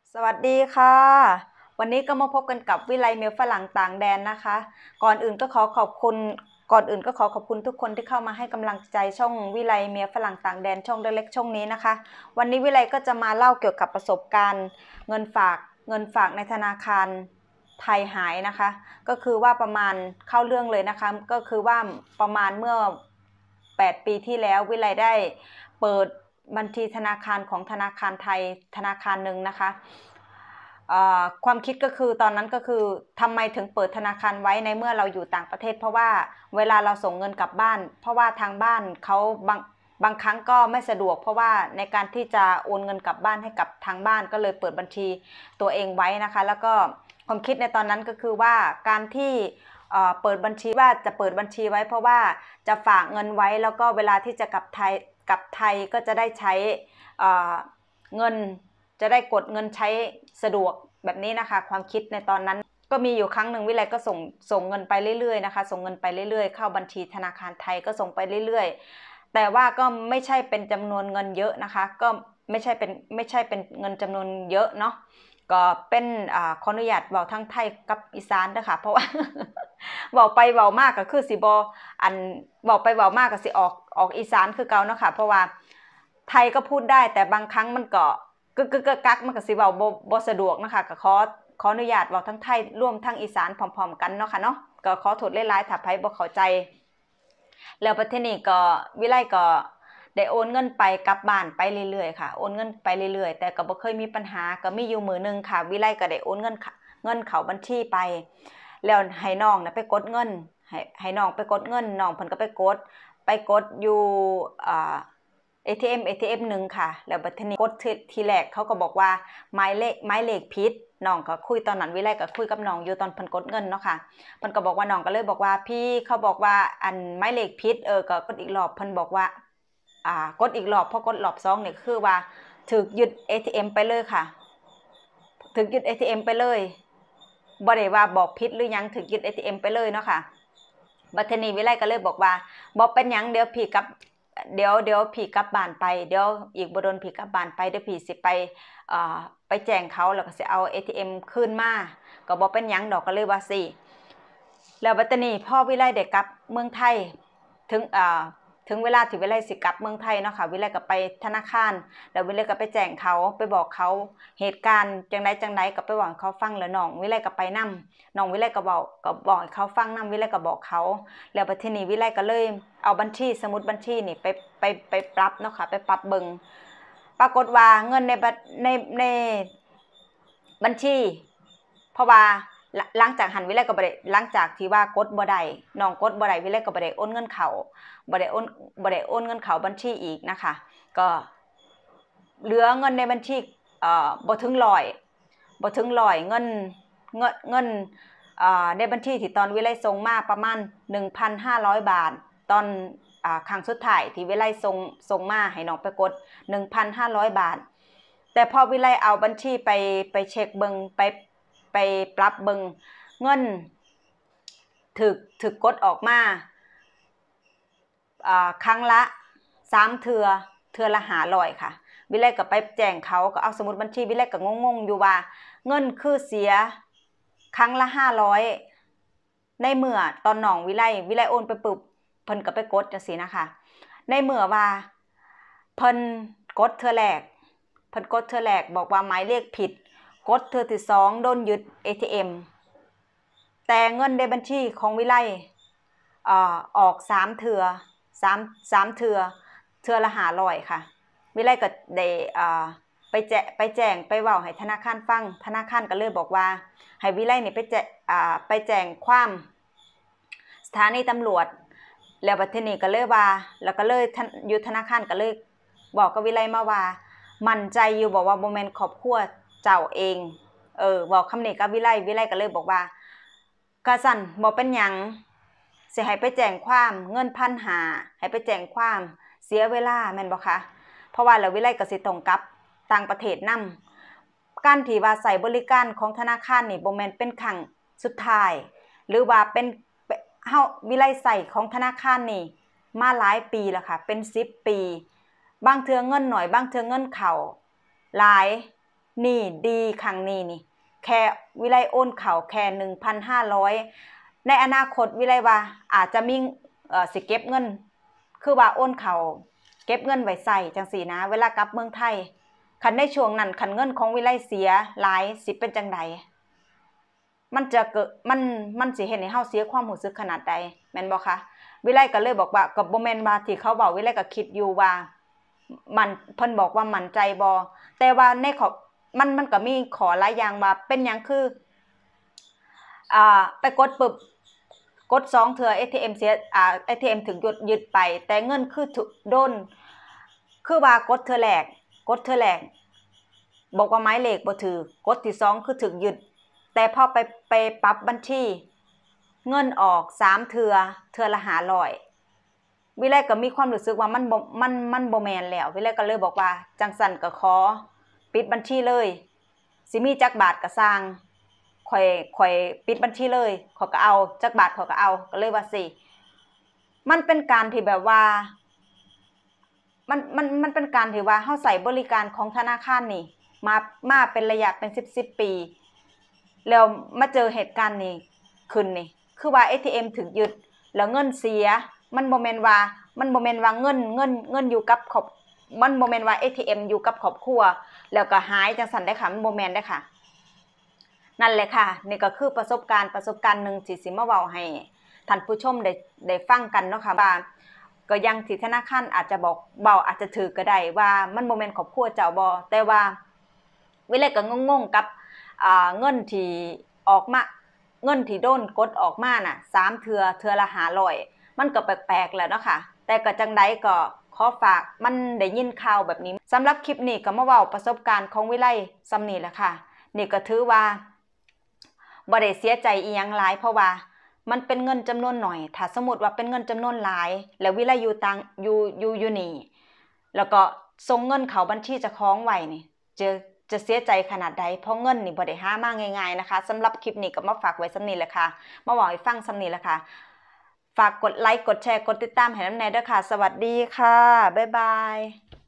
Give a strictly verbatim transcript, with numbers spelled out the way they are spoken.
สวัสดีค่ะวันนี้ก็มาพบกันกับวิไลเมลฝรั่งต่างแดนนะคะก่อนอื่นก็ขอขอบคุณก่อนอื่นก็ขอขอบคุณทุกคนที่เข้ามาให้กำลังใจช่องวิไลเมลฝรั่งต่างแดนช่องเล็กๆช่องนี้นะคะวันนี้วิไลก็จะมาเล่าเกี่ยวกับประสบการณ์เงินฝากเงินฝากในธนาคารไทยหายนะคะก็คือว่าประมาณเข้าเรื่องเลยนะคะก็คือว่าประมาณเมื่อแปดปีที่แล้ววิไลได้เปิดบัญชีธนาคารของธนาคารไทยธนาคารหนึ่งนะคะความคิดก็คือตอนนั้นก็คือทำไมถึงเปิดธนาคารไว้ในเมื่อเราอยู่ต่างประเทศเพราะว่าเวลาเราส่งเงินกลับบ้านเพราะว่าทางบ้านเขาบางบางครั้งก็ไม่สะดวกเพราะว่าในการที่จะโอนเงินกลับบ้านให้กับทางบ้านก็เลยเปิดบัญชีตัวเองไว้นะคะแล้วก็ความคิดในตอนนั้นก็คือว่าการที่เปิดบัญชีว่าจะเปิดบัญชีไว้เพราะว่าจะฝากเงินไว้แล้วก็เวลาที่จะกลับไทยกลับไทยก็จะได้ใช้เงินจะได้กดเงินใช้สะดวกแบบนี้นะคะความคิดในตอนนั้นก็มีอยู่ครั้งหนึ่งวิไลก็ส่งส่งเงินไปเรื่อยๆนะคะส่งเงินไปเรื่อยๆเข้าบัญชีธนาคารไทยก็ส่งไปเรื่อยๆแต่ว่าก็ไม่ใช่เป็นจำนวนเงินเยอะนะคะก็ไม่ใช่เป็นไม่ใช่เป็นเงินจำนวนเยอะเนาะก็เป็นอ่าขออนุญาตเว้าทั้งไทยกับอีสานเด้อค่ะเพราะว่าเว้าไปเว้ามากก็คือสิบ่อันเว้าไปเว้ามากก็สิออกออกอีสานคือเก่าเนาะค่ะเพราะว่าไทยก็พูดได้แต่บางครั้งมันก็กึกกึกกักมันก็สิเว้าบ่บ่สะดวกนะคะก็ขอขออนุญาตเว้าทั้งไทยร่วมทั้งอีสานพร้อมๆกันเนาะค่ะเนาะก็ขอโทษหลายๆถ้าไผบ่เข้าใจแล้วประเทศนี้ก็วิไลก็ได้โอนเงินไปกลับบ้านไปเรื่อยๆค่ะโอนเงินไปเรื่อยๆแต่ก็บ่เคยมีปัญหาก็มีอยู่มื้อนึงค่ะวิไลก็ได้โอนเงินเงินเข้าบัญชีไปแล้วให้น้องน่ะไปกดเงินให้ให้น้องไปกดเงินน้องเพิ่นก็ไปกดไปกดอยู่อ่า เอ ที เอ็ม เอ ที เอ็ม หนึ่งค่ะแล้วบัดนี้กดทีแรกเขาก็บอกว่าหมายเลขหมายเลขผิดน้องก็คุยตอนนั้นวิไลก็คุยกับน้องอยู่ตอนเพิ่นกดเงินเนาะค่ะเพิ่นก็บอกว่าน้องก็เลยบอกว่าพี่เขาบอกว่าอันหมายเลขผิดเออก็กดอีกรอบเพิ่นบอกว่าอ่ากดอีกรอบพอกดรอบสองนี่คือว่าถูกยึด เอ ที เอ็ม ไปเลยค่ะถูกยึด เอ ที เอ็ม ไปเลยบ่ได้ว่าบอกผิดหรือหยังถูกยึด เอ ที เอ็ม ไปเลยเนาะค่ะบัดนี้วิไลก็เลยบอกว่าบ่เป็นหยังเดี๋ยวพี่กับเดี๋ยวเดี๋ยวพี่กลับบ้านไปเดี๋ยวอีกบ่โดนพี่กลับบ้านไปเดี๋ยวพี่สิไปเอ่อไปแจ้งเขาแล้วก็สิเอา เอ ที เอ็ม คืนมาก็บ่เป็นหยังดอกก็เลยว่าสิแล้วบัดนี้พ่อวิไลได้กลับเมืองไทยถึงเอ่อถึงเวลาที่วิไลสิกลับเมืองไทยเนาะค่ะวิไลก็ไปธนาคารแล้ววิไลก็ไปแจ้งเขาไปบอกเขาเหตุการณ์จังได๋จังได๋ก็ไปบอกเขาฟังแล้วน้องวิไลก็ไปนำน้องวิไลก็เว้าก็บอกให้เขาฟังนำวิไลก็บอกเขาแล้วบัดนี้วิไลก็เลยเอาบัญชีสมุดบัญชีนี่ไปไปไปปรับเนาะค่ะไปปรับเบิ่งปรากฏว่าเงินในในในบัญชีเพราะว่าหลังจากหันวิไลก็บ่ได้หลังจากที่ว่ากดบ่ได้น้องกดบ่ได้วิไลก็บ่ได้โอนเงินเข้าบ่ได้โอนบ่ได้โอนเงินเข้าบัญชีอีกนะคะก็เหลือเงินในบัญชีเอ่อบ่ถึงร้อยบ่ถึงร้อยเงินเงินเงินเอ่อในบัญชีที่ตอนวิไลส่งมาประมาณ หนึ่งพันห้าร้อย บาทตอนอ่าครั้งสุดท้ายที่วิไลส่งส่งมาให้น้องไปกด หนึ่งพันห้าร้อย บาทแต่พอวิไลเอาบัญชีไปไปเช็คเบิ่งไปไปปรับเบิ่งเงินถึกถึกกดออกมาอ่าครั้งละสามเทื่อเทื่อละห้าร้อยค่ะวิไลก็ไปแจ้งเขาก็เอาสมุดบัญชีวิไลก็งงๆอยู่ว่าเงินคือเสียครั้งละห้าร้อยในเมื่อตอนน้องวิไลวิไลโอนไปปึ๊บเพิ่นก็ไปกดจังซี่นะคะในเมื่อว่าเพิ่นกดเทื่อแรกเพิ่นกดเทื่อแรกบอกว่าหมายเลขผิดกดเทื่อที่สองโดนยึด เอ ที เอ็ม แต่เงินในบัญชีของวิไลเอ่อออกสามเทื่อสาม สามเทื่อเทื่อละห้าร้อยค่ะวิไลก็ได้อ่าไปแจ้ไปแจ้งไปเว้าให้ธนาคารฟังธนาคารก็เลยบอกว่าให้วิไลนี่ไปแจ้อ่าไปแจ้งความสถานีตำรวจแล้วบัดนี้ก็เลยว่าแล้วก็เลยอยู่ธนาคารก็เลยบอกกับวิไลมาว่ามั่นใจอยู่บอกว่าบ่แม่นครอบครัวเจ้าเองเออบอกคำนี้กับวิไลวิไลก็เลยบอกว่าก็สั่นบ่เป็นหยังสิให้ไปแจ้งความเงินพันห้าให้ไปแจ้งความเสียเวลาแม่นบ่คะเพราะว่าแล้ววิไลก็สิต้องกลับต่างประเทศนำการที่ว่าใช้บริการของธนาคารนี่บ่แม่นเป็นครั้งสุดท้ายหรือว่าเป็นเฮาวิไลใช้ของธนาคารนี่มาหลายปีแล้วค่ะเป็นสิบปีบางเทื่อเงินน้อยบางเทื่อเงินเข้าหลายนี่ดีครั้งนี้นี่แค่วิไลโอนเข่าแค่หนึ่งพันห้าร้อยในอนาคตวิไลว่าอาจจะมีเอ่อสิเก็บเงินคือว่าโอนเข่าเก็บเงินไว้ใส่จังสีนะเวลากลับเมืองไทยคันในช่วงนั้นคันเงินของวิไลเสียหลายสิเป็นจังใดมันจะเกิดมันมันสิเห็นให้เฮาเสียความรู้สึกขนาดใดแม่นบ่คะวิไลก็เลยบอกว่าก็บ่แม่นว่าที่เขาเว้าวิไลก็คิดอยู่ว่ามันเพิ่นบอกว่ามั่นใจบ่แต่ว่าในขอมันมันก็มีขอหลายอย่างว่าเป็นหยังคืออ่าไปกดปึบกดสองเทื่อ เอ ที เอ็ม เสียอ่า เอ ที เอ็ม ถึงหยุดยึดไปแต่เงินคือโดนคือว่ากดเทื่อแรกกดเทื่อแรกบอกว่าหมายเลขบ่ถูกกดที่สองคือถูกยึดแต่พอไปไปปรับบัญชีเงินออกสามเทื่อเทื่อละห้าร้อยวิไลก็มีความรู้สึกว่ามันบ่มันมันบ่แม่นแล้ววิไลก็เลยบอกว่าจังสั่นก็ขอปิดบัญชีเลยสิมีจักบาทก็สร้างข่อยข่อยปิดบัญชีเลยข่อยก็เอาจักบาทข่อยก็เอาก็เลยว่าสิมันเป็นการที่แบบว่ามันมันมันเป็นการที่ว่าเฮาใส่บริการของธนาคารนี่มามาเป็นระยะเป็นสิบ สิบปีแล้วมาเจอเหตุการณ์นี้ขึ้นนี่คือว่า เอ ที เอ็ม ถูกยึดแล้วเงินเสียมันบ่แม่นว่ามันบ่แม่นว่าเงินเงินเงินอยู่กับครอบมันบ่แม่นว่า เอ ที เอ็ม อยู่กับครอบครัวแล้วก็หายจังซั่นได้ค่ะมันบ่แม่นได้ค่ะนั่นแหละค่ะนี่ก็คือประสบการณ์ประสบการณ์หนึ่งที่สิมาเว้าให้ท่านผู้ชมได้ได้ฟังกันเนาะค่ะว่าก็ยังที่ธนาคารอาจจะบอกเบาอาจจะถือก็ได้ว่ามันบ่แม่นครอบครัวเจ้าบ่แต่ว่าวิไลก็งงๆกับอ่าเงินที่ออกมาเงินที่โดนกดออกมาน่ะสามเทื่อเทื่อละห้าร้อยมันก็แปลกๆแล้วเนาะค่ะแต่ก็จังใดก็ขอฝากมันได้ยินข่าวแบบนี้สำหรับคลิปนี้ก็มาเว้าประสบการณ์ของวิไลซำนี้แหละค่ะนี่ก็ถือว่าบ่ได้เสียใจอีหยังหลายเพราะว่ามันเป็นเงินจำนวนหน่อยถ้าสมมุติว่าเป็นเงินจำนวนหลายแล้ววิไลอยู่ต่างอยู่อยู่อยู่นี่แล้วก็ส่งเงินเข้าบัญชีเจ้าของไว้นี่เจอจะเสียใจขนาดใดเพราะเงินนี่บ่ได้หามาง่ายๆนะคะสำหรับคลิปนี้ก็มาฝากไว้ซำนี้แหละค่ะมาเว้าให้ฟังซำนี้แหละค่ะฝากกดไลค์กดแชร์กดติดตามให้นำแน่เด้อค่ะสวัสดีค่ะบ๊ายบาย